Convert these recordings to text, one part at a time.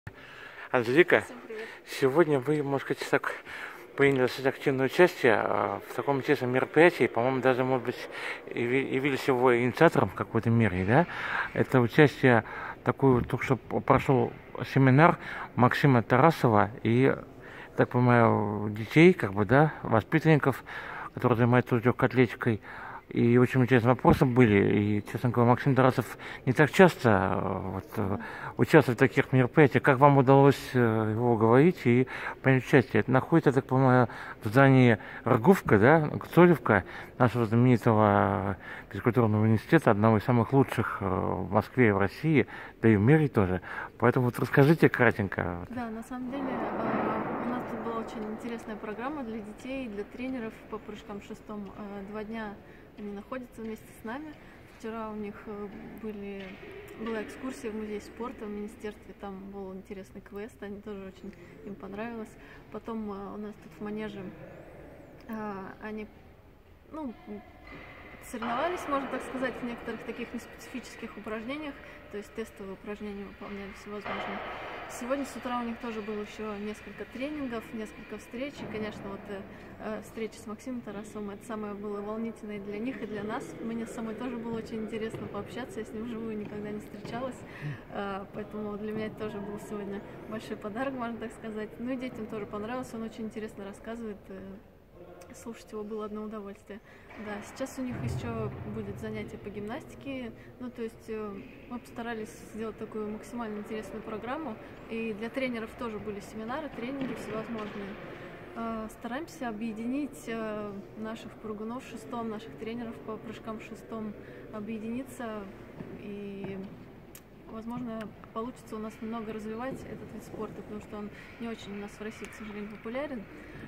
Анжелика, Всем привет. сегодня вы, может быть, так приняли достаточно активное участие в таком интересном мероприятии. По-моему, даже, может быть, явились его инициатором в какой-то мере, да? Это участие такой, только что прошел семинар Максима Тарасова и, так понимаю, детей, как бы, да, воспитанников, которые занимаются легкой атлетикой. И очень интересные вопросы были. И, честно говоря, Максим Тарасов не так часто участвует в таких мероприятиях. Как вам удалось его уговорить и принять участие? Это находится, я так понимаю, в здании РГУФКа, да, Цолевка, нашего знаменитого физкультурного университета, одного из самых лучших в Москве и в России, да и в мире тоже. Поэтому вот расскажите кратенько. Да, на самом деле у нас тут была очень интересная программа для детей, для тренеров по прыжкам шестом. 2 дня они находятся вместе с нами. Вчера у них была экскурсия в музей спорта в министерстве, там был интересный квест, они тоже очень им понравилось. Потом у нас тут в манеже они соревновались, можно так сказать, в некоторых таких неспецифических упражнениях, то есть тестовые упражнения выполняли всевозможные. Сегодня с утра у них тоже было еще несколько тренингов, несколько встреч, и, конечно, встреча с Максимом Тарасовым, это самое было волнительное для них и для нас. Мне самой тоже было очень интересно пообщаться, я с ним вживую никогда не встречалась, поэтому для меня это тоже был сегодня большой подарок, можно так сказать. Ну и детям тоже понравилось, он очень интересно рассказывает. Слушать его было одно удовольствие. Да, сейчас у них еще будет занятие по гимнастике. Ну, то есть мы постарались сделать такую максимально интересную программу. И для тренеров тоже были семинары, тренинги всевозможные. Стараемся объединить наших прыгунов шестом, наших тренеров по прыжкам шестом, объединиться. И, возможно, получится у нас немного развивать этот вид спорта, потому что он не очень у нас в России, к сожалению, популярен.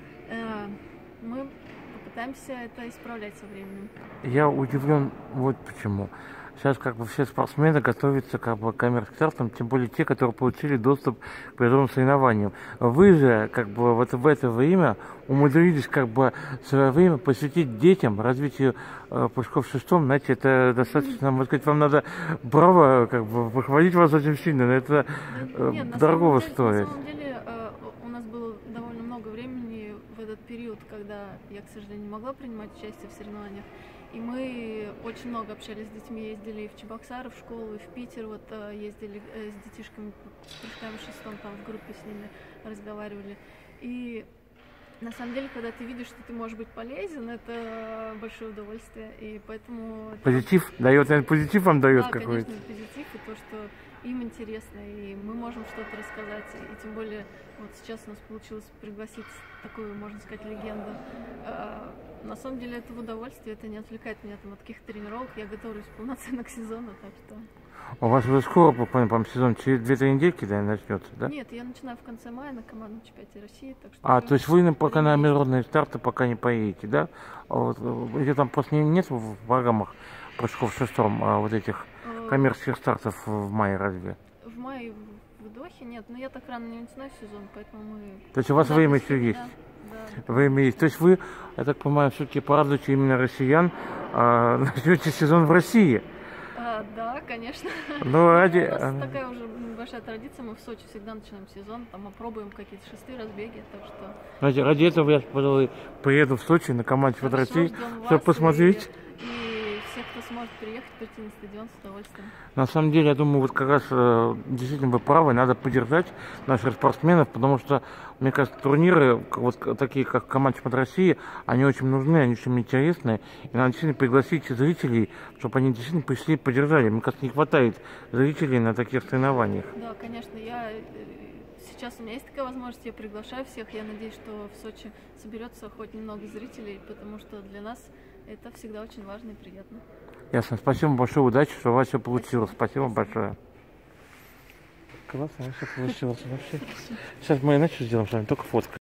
Мы попытаемся это исправлять со временем. Я удивлен вот почему. Сейчас как бы все спортсмены готовятся как бы к коммерческим стартам, тем более те, которые получили доступ к призовым соревнованиям. Вы же как бы вот в это время умудрились как бы свое время посвятить детям, развитию прыжков в шестом. Знаете, это достаточно, можно сказать, вам надо браво, как бы похвалить вас очень сильно, но это дорого стоит. На самом деле у нас было довольно много времени в этот период, когда я, к сожалению, не могла принимать участие в соревнованиях. И мы очень много общались с детьми, ездили и в Чебоксары, в школу, и в Питер, ездили с детишками с прыжками шестом, там в группе с ними разговаривали. И на самом деле, когда ты видишь, что ты можешь быть полезен, это большое удовольствие. И поэтому... Позитив дает, наверное, позитив вам дает какой-то. Конечно, позитив, и то, что им интересно, и мы можем что-то рассказать. И тем более, вот сейчас у нас получилось пригласить такую, можно сказать, легенду. На самом деле это в удовольствие, это не отвлекает меня там от каких-то тренировок, я готовлюсь полноценно к сезону, так что... У вас уже скоро, буквально, по-моему, сезон через 2-3 недельки, да, начнется, да? Нет, я начинаю в конце мая на командном чемпионате России, так что... То есть вы пока на международные старты пока не поедете, да? Или там просто нет в программах прыжков в шестом вот этих коммерческих стартов в мае разве? В мае в Дохе нет, но я так рано не начинаю сезон, поэтому мы... То есть у вас время еще есть? Да. Время есть. То есть вы, я так понимаю, все-таки порадуете именно россиян, начнете сезон в России? Да, конечно. Но ради... У нас такая уже большая традиция, мы в Сочи всегда начинаем сезон, там опробуем какие-то шестые разбеги, так что... Ради этого я, пожалуй, поеду в Сочи на команде в России, чтобы посмотреть. И всех, кто сможет приехать, прийти на стадион с удовольствием. На самом деле, я думаю, вот как раз действительно вы правы, надо поддержать наших спортсменов, потому что, мне кажется, турниры, вот такие, как команда чемпионата России, они очень нужны, они очень интересны, и надо действительно пригласить зрителей, чтобы они действительно пришли и поддержали. Мне кажется, не хватает зрителей на таких соревнованиях. Да, конечно, сейчас у меня есть такая возможность, я приглашаю всех, я надеюсь, что в Сочи соберется хоть немного зрителей, потому что для нас это всегда очень важно и приятно. Ясно. Спасибо большое, удачи, что у вас все получилось. Спасибо большое. Классно, все получилось вообще. Сейчас мы иначе сделаем с вами, только фотка.